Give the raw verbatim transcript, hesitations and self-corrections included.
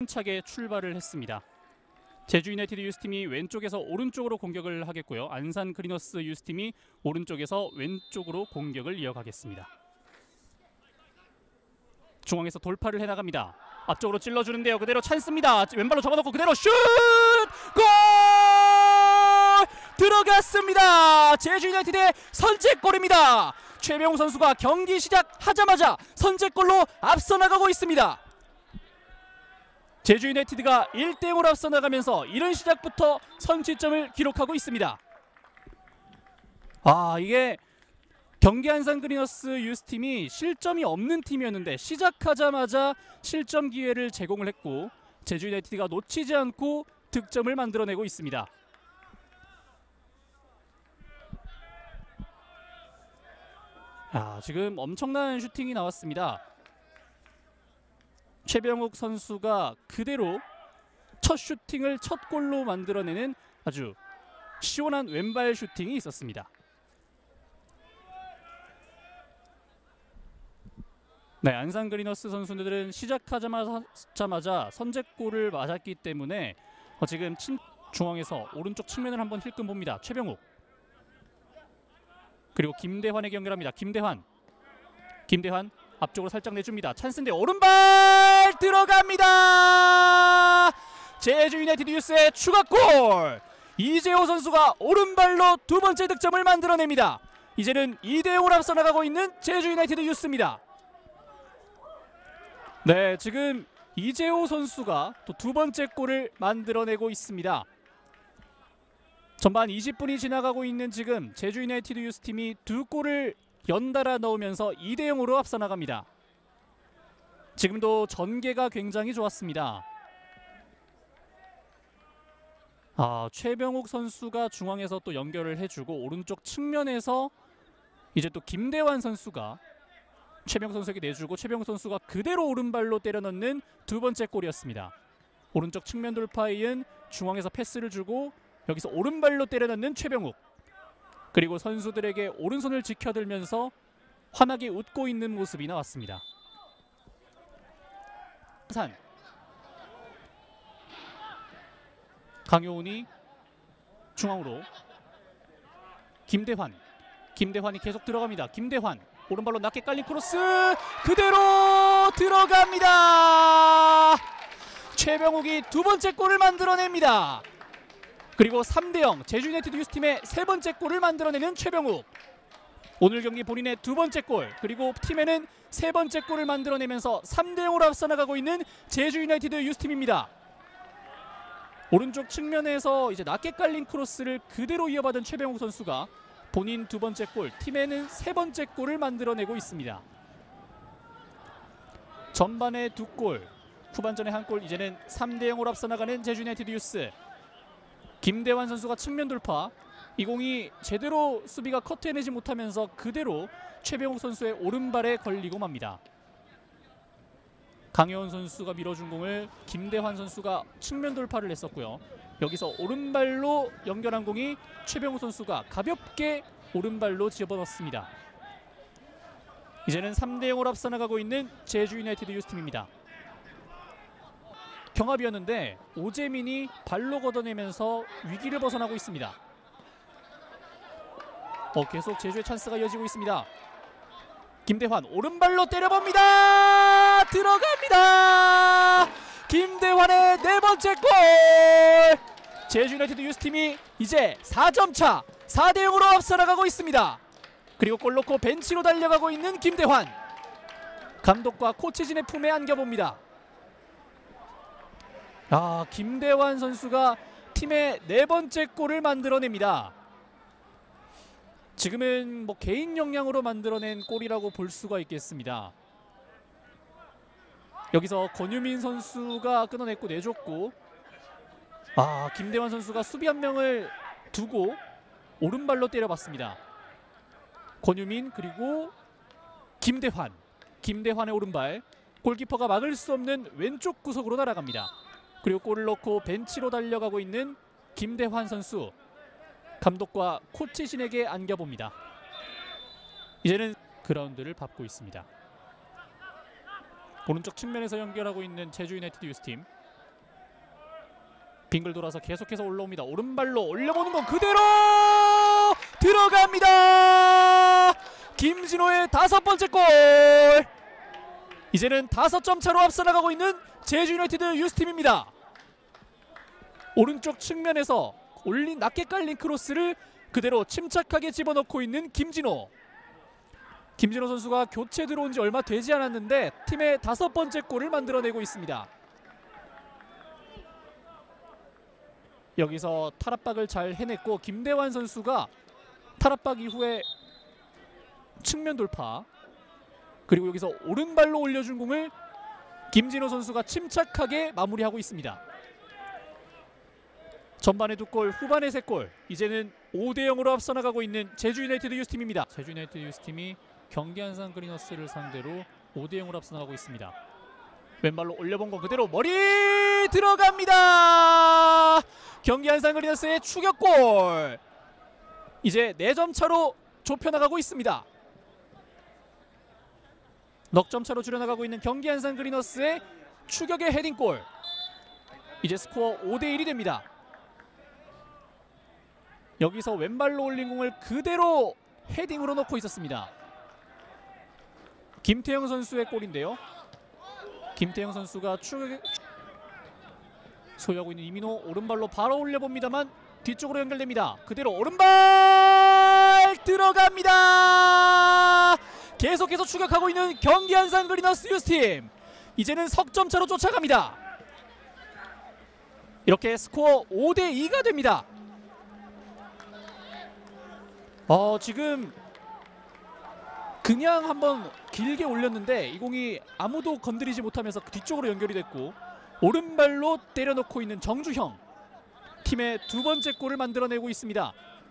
차게 출발을 했습니다. 제주 유나이티드 유스팀이 왼쪽에서 오른쪽으로 공격을 하겠고요. 안산 그리너스 유스팀이 오른쪽에서 왼쪽으로 공격을 이어가겠습니다. 중앙에서 돌파를 해나갑니다. 앞쪽으로 찔러주는데요. 그대로 찬스입니다. 왼발로 접어놓고 그대로 슛! 골! 들어갔습니다. 제주 유나이티드의 선제골입니다. 최병욱 선수가 경기 시작하자마자 선제골로 앞서 나가고 있습니다. 제주 유나이티드가 일 대 영으로 앞서 나가면서 이른 시작부터 선취점을 기록하고 있습니다. 아, 이게 경기 안산 그리너스 유스팀이 실점이 없는 팀이었는데 시작하자마자 실점 기회를 제공을 했고 제주 유나이티드가 놓치지 않고 득점을 만들어내고 있습니다. 아, 지금 엄청난 슈팅이 나왔습니다. 최병욱 선수가 그대로 첫 슈팅을 첫 골로 만들어내는 아주 시원한 왼발 슈팅이 있었습니다. 네, 안산 그리너스 선수들은 시작하자마자 선제골을 맞았기 때문에 어, 지금 친, 중앙에서 오른쪽 측면을 한번 힐끔 봅니다. 최병욱 그리고 김대환에게 연결합니다. 김대환 김대환 앞쪽으로 살짝 내줍니다. 찬스인데 오른발 들어갑니다. 제주 유나이티드 유스의 추가골. 이재호 선수가 오른발로 두 번째 득점을 만들어냅니다. 이제는 이 대 영으로 앞서 나가고 있는 제주 유나이티드 유스입니다. 네, 지금 이재호 선수가 또 두 번째 골을 만들어내고 있습니다. 전반 이십 분이 지나가고 있는 지금 제주 유나이티드 유스팀이 두 골을 연달아 넣으면서 이 대 영으로 앞서 나갑니다. 지금도 전개가 굉장히 좋았습니다. 아, 최병욱 선수가 중앙에서 또 연결을 해주고 오른쪽 측면에서 이제 또 김대환 선수가 최병욱 선수에게 내주고 최병욱 선수가 그대로 오른발로 때려 넣는 두 번째 골이었습니다. 오른쪽 측면 돌파에 이은 중앙에서 패스를 주고 여기서 오른발로 때려 넣는 최병욱. 그리고 선수들에게 오른손을 지켜들면서 환하게 웃고 있는 모습이 나왔습니다. 산 강효운이 중앙으로 김대환 김대환이 계속 들어갑니다. 김대환 오른발로 낮게 깔린 크로스 그대로 들어갑니다. 최병욱이 두 번째 골을 만들어냅니다. 그리고 삼 대 영 제주 유나이티드 유스팀의 세 번째 골을 만들어내는 최병욱. 오늘 경기 본인의 두 번째 골 그리고 팀에는 세 번째 골을 만들어내면서 삼 대 영으로 앞서 나가고 있는 제주 유나이티드 유스팀입니다. 오른쪽 측면에서 이제 낮게 깔린 크로스를 그대로 이어받은 최병욱 선수가 본인 두 번째 골, 팀에는 세 번째 골을 만들어내고 있습니다. 전반에 두 골, 후반전에 한 골, 이제는 삼 대 영으로 앞서 나가는 제주 유나이티드 유스. 김대환 선수가 측면 돌파, 이 공이 제대로 수비가 커트해내지 못하면서 그대로 최병욱 선수의 오른발에 걸리고 맙니다. 강효운 선수가 밀어준 공을 김대환 선수가 측면 돌파를 했었고요. 여기서 오른발로 연결한 공이 최병욱 선수가 가볍게 오른발로 집어넣습니다. 이제는 삼 대 영으로 앞서 나가고 있는 제주 유나이티드 유스팀입니다. 경합이었는데 오재민이 발로 걷어내면서 위기를 벗어나고 있습니다. 어, 계속 제주의 찬스가 이어지고 있습니다. 김대환 오른발로 때려봅니다. 들어갑니다. 김대환의 네 번째 골. 제주 유나이티드 유스팀이 이제 사 점 차 사 대 영으로 앞서 나가고 있습니다. 그리고 골 넣고 벤치로 달려가고 있는 김대환. 감독과 코치진의 품에 안겨봅니다. 아, 김대환 선수가 팀의 네 번째 골을 만들어냅니다. 지금은 뭐 개인 역량으로 만들어낸 골이라고 볼 수가 있겠습니다. 여기서 권유민 선수가 끊어냈고 내줬고, 아, 김대환 선수가 수비 한 명을 두고 오른발로 때려봤습니다. 권유민 그리고 김대환, 김대환의 오른발, 골키퍼가 막을 수 없는 왼쪽 구석으로 날아갑니다. 그리고 골을 넣고 벤치로 달려가고 있는 김대환 선수. 감독과 코치진에게 안겨봅니다. 이제는 그라운드를 밟고 있습니다. 오른쪽 측면에서 연결하고 있는 제주 유나이티드 유스팀. 빙글 돌아서 계속해서 올라옵니다. 오른발로 올려보는 건 그대로 들어갑니다. 김진호의 다섯 번째 골. 이제는 다섯 점 차로 앞서 나가고 있는 제주 유나이티드 유스팀입니다. 오른쪽 측면에서 올린 낮게 깔린 크로스를 그대로 침착하게 집어넣고 있는 김진호. 김진호 선수가 교체 들어온 지 얼마 되지 않았는데 팀의 다섯 번째 골을 만들어내고 있습니다. 여기서 탈압박을 잘 해냈고 김대환 선수가 탈압박 이후에 측면 돌파, 그리고 여기서 오른발로 올려준 공을 김진호 선수가 침착하게 마무리하고 있습니다. 전반에 두 골, 후반에 세 골. 이제는 오 대 영으로 앞서 나가고 있는 제주 유나이티드 유스팀입니다. 제주 유나이티드 유스팀이 경기 안산 그리너스를 상대로 오 대 영으로 앞서 나가고 있습니다. 왼발로 올려본 건 그대로 머리 들어갑니다. 경기 안산 그리너스의 추격골. 이제 네 점 차로 좁혀나가고 있습니다. 넉 점 차로 줄여나가고 있는 경기 안산 그리너스의 추격의 헤딩골. 이제 스코어 오 대 일이 됩니다. 여기서 왼발로 올린 공을 그대로 헤딩으로 넣고 있었습니다. 김태형 선수의 골인데요. 김태형 선수가 추격 소유하고 있는 이민호, 오른발로 바로 올려봅니다만 뒤쪽으로 연결됩니다. 그대로 오른발 들어갑니다. 계속해서 추격하고 있는 경기 안산 그리너스 유스팀. 이제는 석점 차로 쫓아갑니다. 이렇게 스코어 오 대 이가 됩니다. 어, 지금 그냥 한번 길게 올렸는데 이 공이 아무도 건드리지 못하면서 뒤쪽으로 연결이 됐고, 오른발로 때려놓고 있는 정주형. 팀의 두 번째 골을 만들어내고 있습니다.